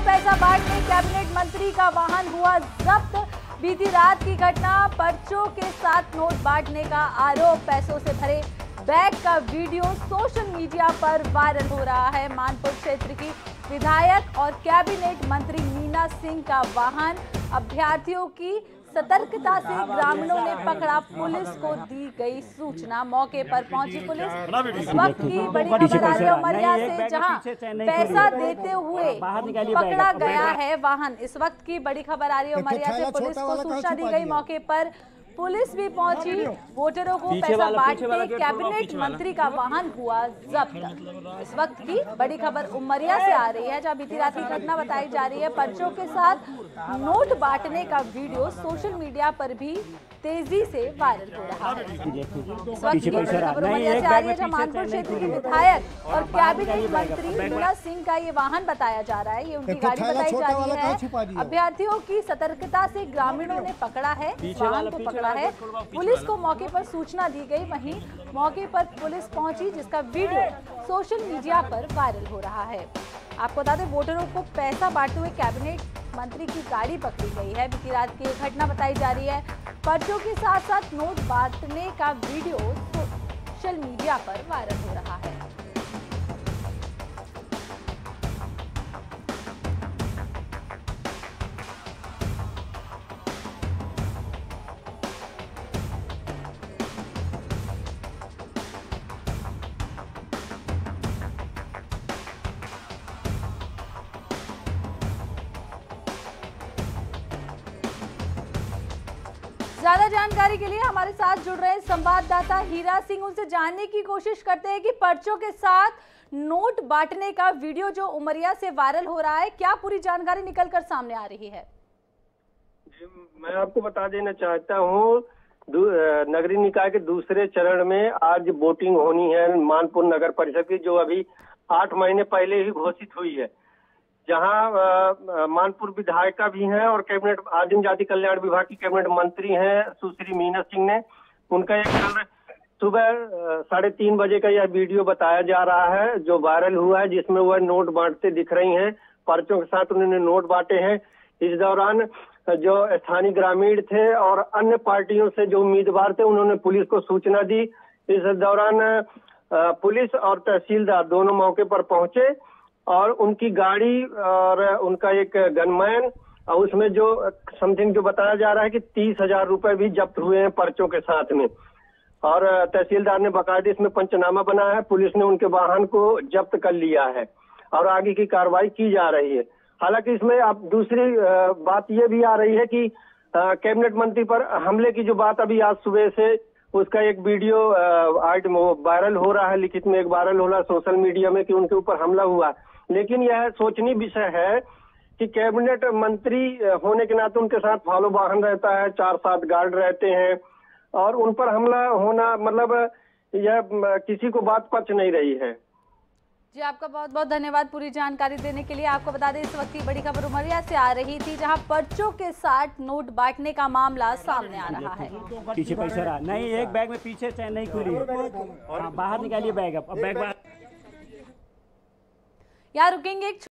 पैसा बांटने कैबिनेट मंत्री का वाहन हुआ जब्त। बीती रात की घटना, पर्चों के साथ नोट बांटने का आरोप। पैसों से भरे बैग का वीडियो सोशल मीडिया पर वायरल हो रहा है। मानपुर क्षेत्र की विधायक और कैबिनेट मंत्री मीना सिंह का वाहन। अभ्यर्थियों की सतर्कता से ग्रामीणों ने पकड़ा। पुलिस को दी गई सूचना, मौके पर पहुंची पुलिस। इस वक्त की बड़ी खबर आ रही है उमरिया से, जहां पैसा देते हुए पकड़ा गया है वाहन। इस वक्त की बड़ी खबर आ रही है उमरिया से, पुलिस को सूचना दी गई, मौके पर पुलिस भी पहुंची। वोटरों को पैसा बांटते कैबिनेट मंत्री का वाहन हुआ जब्त। इस वक्त की बड़ी खबर उमरिया से आ रही है, जहां बीती रात की घटना बताई जा रही है। पर्चों के साथ नोट बांटने का वीडियो सोशल मीडिया पर भी तेजी से वायरल हो रहा है। इस वक्त की बड़ी खबर उमरिया से आ रही है, जहां मानपुर क्षेत्र के विधायक और कैबिनेट मंत्री मीना सिंह का ये वाहन बताया जा रहा है, ये उनकी गाड़ी बताई जा रही है। अभ्यर्थियों की सतर्कता से ग्रामीणों ने पकड़ा है, वाहन को पकड़ा है। पुलिस को मौके पर सूचना दी गई, वहीं मौके पर पुलिस पहुंची, जिसका वीडियो सोशल मीडिया पर वायरल हो रहा है। आपको बता दें, वोटरों को पैसा बांटते हुए कैबिनेट मंत्री की गाड़ी पकड़ी गई है। बीती रात की घटना बताई जा रही है। पर्चों के साथ साथ नोट बांटने का वीडियो सोशल मीडिया पर वायरल हो रहा है। ज्यादा जानकारी के लिए हमारे साथ जुड़ रहे संवाददाता हीरा सिंह, उनसे जानने की कोशिश करते हैं कि पर्चों के साथ नोट बांटने का वीडियो जो उमरिया से वायरल हो रहा है, क्या पूरी जानकारी निकलकर सामने आ रही है? मैं आपको बता देना चाहता हूँ, नगरीय निकाय के दूसरे चरण में आज वोटिंग होनी है मानपुर नगर परिषद की, जो अभी 8 महीने पहले ही घोषित हुई है। जहां मानपुर विधायिका भी हैं और कैबिनेट आदिम जाति कल्याण विभाग की कैबिनेट मंत्री हैं सुश्री मीना सिंह ने, उनका एक कल सुबह 3:30 बजे का यह वीडियो बताया जा रहा है जो वायरल हुआ है, जिसमें वह नोट बांटते दिख रही हैं। पर्चों के साथ उन्होंने नोट बांटे हैं। इस दौरान जो स्थानीय ग्रामीण थे और अन्य पार्टियों से जो उम्मीदवार थे, उन्होंने पुलिस को सूचना दी। इस दौरान पुलिस और तहसीलदार दोनों मौके पर पहुंचे और उनकी गाड़ी और उनका एक गनमैन, और उसमें जो समथिंग जो बताया जा रहा है कि 30,000 रुपए भी जब्त हुए हैं पर्चों के साथ में। और तहसीलदार ने बाकायदे इसमें पंचनामा बनाया है। पुलिस ने उनके वाहन को जब्त कर लिया है और आगे की कार्रवाई की जा रही है। हालांकि इसमें अब दूसरी बात ये भी आ रही है कि कैबिनेट मंत्री पर हमले की जो बात अभी आज सुबह से उसका एक वीडियो वायरल हो रहा है, लिखित में एक वायरल हो रहा है सोशल मीडिया में कि उनके ऊपर हमला हुआ। लेकिन यह सोचनीय विषय है कि कैबिनेट मंत्री होने के नाते उनके साथ फॉलो वाहन रहता है, 4-7 गार्ड रहते हैं और उन पर हमला होना, मतलब यह किसी को बात पच नहीं रही है। जी, आपका बहुत बहुत धन्यवाद पूरी जानकारी देने के लिए। आपको बता दें, इस वक्त की बड़ी खबर उमरिया से आ रही थी, जहां पर्चों के साथ नोट बांटने का मामला सामने आ रहा है। पीछे पैसा रहा नहीं, एक बैग में पीछे चैन नहीं खुली है, बाहर निकालिए बैग। अब बैग बाहर। यहाँ रुकेंगे।